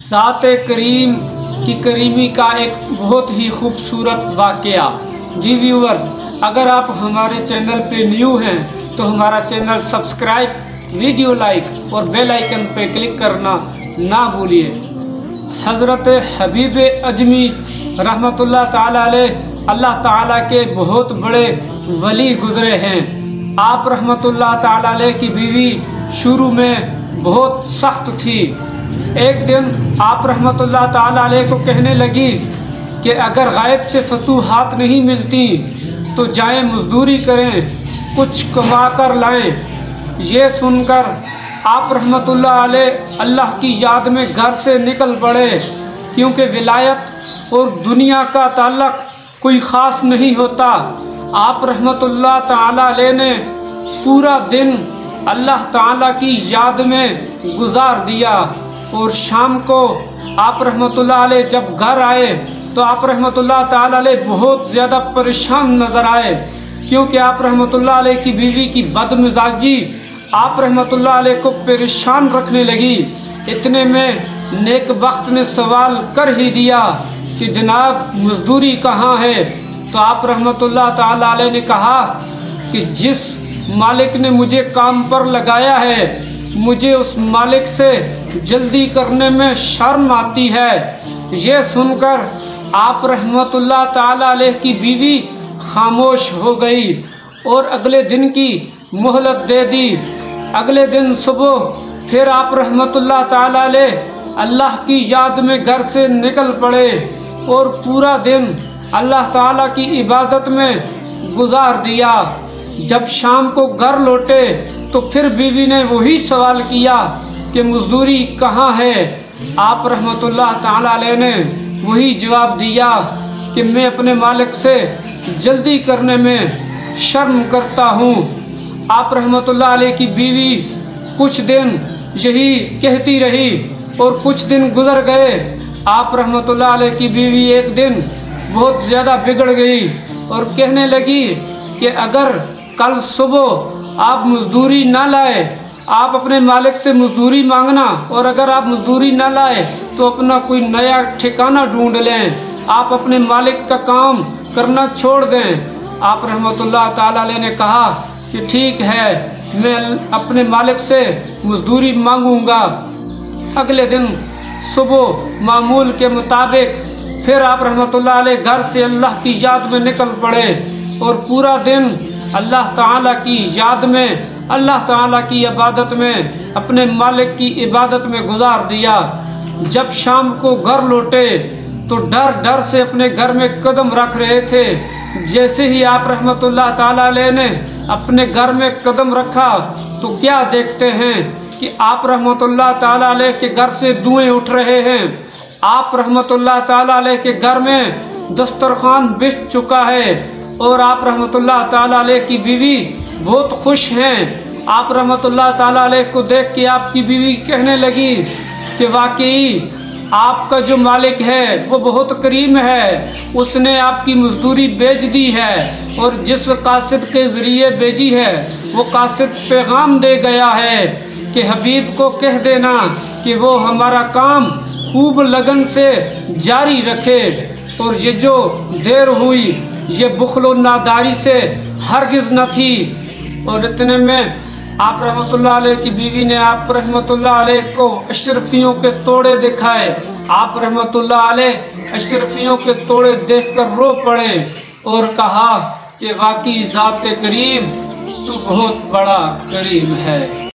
ذات کریم کی کریمی کا ایک بہت ہی خوبصورت واقعہ۔ جی ویورز، اگر آپ ہمارے چینل پہ نیو ہیں تو ہمارا چینل سبسکرائب، ویڈیو لائک اور بیل آئیکن پہ کلک کرنا نہ بھولیے۔ حضرت حبیب اجمی رحمۃ اللہ تعالیٰ علیہ اللہ تعالیٰ کے بہت بڑے ولی گزرے ہیں۔ آپ رحمۃ اللہ تعالیٰ علیہ کی بیوی شروع میں بہت سخت تھی۔ ایک دن آپ رحمۃ اللہ تعالیٰ علیہ کو کہنے لگی کہ اگر غائب سے فتوحات نہیں ملتی تو جائیں مزدوری کریں، کچھ کما کر لائیں۔ یہ سن کر آپ رحمۃ اللہ علیہ اللہ کی یاد میں گھر سے نکل پڑے، کیونکہ ولایت اور دنیا کا تعلق کوئی خاص نہیں ہوتا۔ آپ رحمۃ اللہ تعالیٰ علیہ نے پورا دن اللہ تعالیٰ کی یاد میں گزار دیا، اور شام کو آپ رحمۃ اللہ علیہ جب گھر آئے تو آپ رحمۃ اللہ تعالیٰ علیہ بہت زیادہ پریشان نظر آئے، کیونکہ آپ رحمۃ اللہ علیہ کی بیوی کی بد مزاجی آپ رحمۃ اللہ علیہ کو پریشان رکھنے لگی۔ اتنے میں نیک بخت نے سوال کر ہی دیا کہ جناب مزدوری کہاں ہے؟ تو آپ رحمۃ اللہ تعالیٰ علیہ نے کہا کہ جس مالک نے مجھے کام پر لگایا ہے، مجھے اس مالک سے جلدی کرنے میں شرم آتی ہے۔ یہ سن کر آپ رحمۃ اللہ تعالیٰ علیہ کی بیوی خاموش ہو گئی اور اگلے دن کی مہلت دے دی۔ اگلے دن صبح پھر آپ رحمۃ اللہ تعالیٰ علیہ اللہ کی یاد میں گھر سے نکل پڑے اور پورا دن اللہ تعالیٰ کی عبادت میں گزار دیا۔ جب شام کو گھر لوٹے تو پھر بیوی نے وہی سوال کیا کہ مزدوری کہاں ہے؟ آپ رحمۃ اللہ تعالیٰ علیہ نے وہی جواب دیا کہ میں اپنے مالک سے جلدی کرنے میں شرم کرتا ہوں۔ آپ رحمۃ اللہ علیہ کی بیوی کچھ دن یہی کہتی رہی اور کچھ دن گزر گئے۔ آپ رحمۃ اللہ علیہ کی بیوی ایک دن بہت زیادہ بگڑ گئی اور کہنے لگی کہ اگر کل صبح آپ مزدوری نہ لائے، آپ اپنے مالک سے مزدوری مانگنا، اور اگر آپ مزدوری نہ لائے تو اپنا کوئی نیا ٹھکانہ ڈھونڈ لیں، آپ اپنے مالک کا کام کرنا چھوڑ دیں۔ آپ رحمۃ اللہ تعالیٰ علیہ نے کہا کہ ٹھیک ہے، میں اپنے مالک سے مزدوری مانگوں گا۔ اگلے دن صبح معمول کے مطابق پھر آپ رحمۃ اللہ علیہ گھر سے اللہ کی یاد میں نکل پڑے اور پورا دن اللہ تعالیٰ کی یاد میں، اللہ تعالیٰ کی عبادت میں، اپنے مالک کی عبادت میں گزار دیا۔ جب شام کو گھر لوٹے تو ڈر ڈر سے اپنے گھر میں قدم رکھ رہے تھے۔ جیسے ہی آپ رحمۃ اللہ تعالیٰ علیہ نے اپنے گھر میں قدم رکھا تو کیا دیکھتے ہیں کہ آپ رحمۃ اللہ تعالیٰ علیہ کے گھر سے دھوئیں اٹھ رہے ہیں۔ آپ رحمۃ اللہ تعالیٰ علیہ کے گھر میں دسترخوان بچھ چکا ہے اور آپ رحمۃ اللہ تعالیٰ علیہ کی بیوی بہت خوش ہیں۔ آپ رحمۃ اللہ تعالیٰ علیہ کو دیکھ کے آپ کی بیوی کہنے لگی کہ واقعی آپ کا جو مالک ہے وہ بہت کریم ہے، اس نے آپ کی مزدوری بھیج دی ہے، اور جس قاصد کے ذریعے بھیجی ہے وہ قاصد پیغام دے گیا ہے کہ حبیب کو کہہ دینا کہ وہ ہمارا کام خوب لگن سے جاری رکھے، اور یہ جو دیر ہوئی یہ بخل و ناداری سے ہرگز نہ تھی۔ اور اتنے میں آپ رحمۃ اللہ علیہ کی بیوی نے آپ رحمۃ اللہ علیہ کو اشرفیوں کے توڑے دکھائے۔ آپ رحمۃ اللہ علیہ اشرفیوں کے توڑے دیکھ کر رو پڑے اور کہا کہ واقعی ذات کریم تو بہت بڑا کریم ہے۔